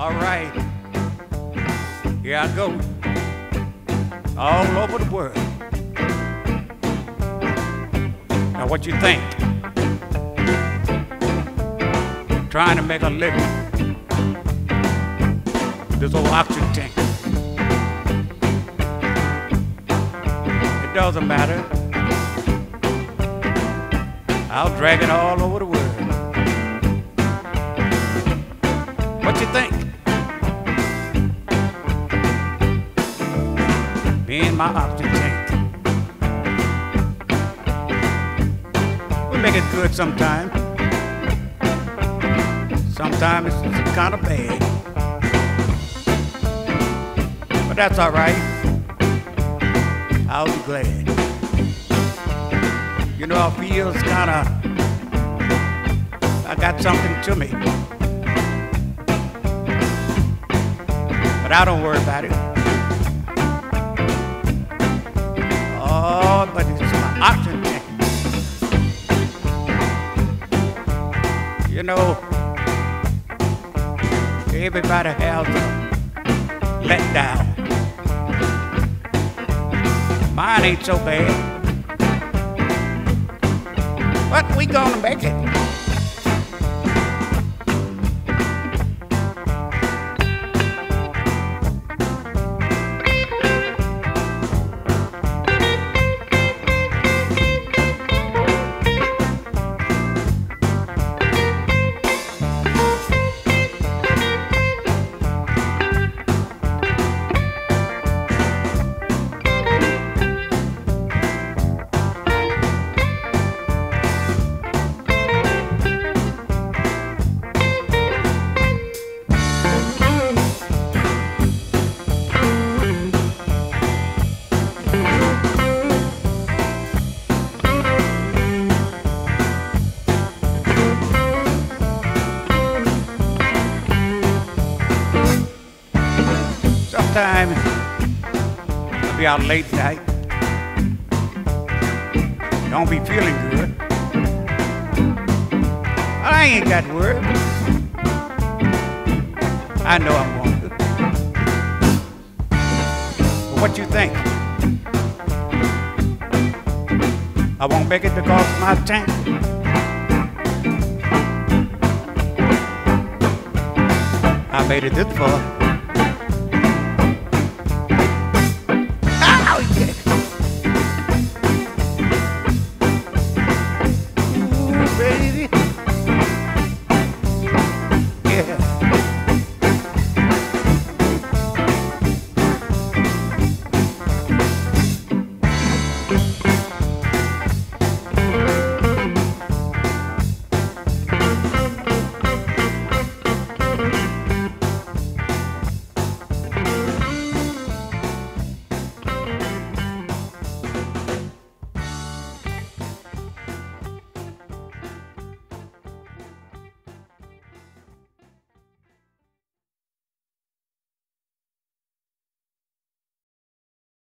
All right, here I go, all over the world. Now what you think? Trying to make a living with this old oxygen tank. It doesn't matter. I'll drag it all over the world. What you think? Me and my oxygen tank. We make it good sometimes. Sometimes it's kind of bad. But that's all right. I'll be glad. You know, I feel it's kind of, I got something to me. But I don't worry about it. Oh, but it's my oxygen tank. You know, everybody has a letdown. Mine ain't so bad. But we gonna make it. Sometimes I'll be out late night, don't be feeling good. I ain't got work. I know I'm wrong. But what you think? I won't make it because of my tank. I made it this far.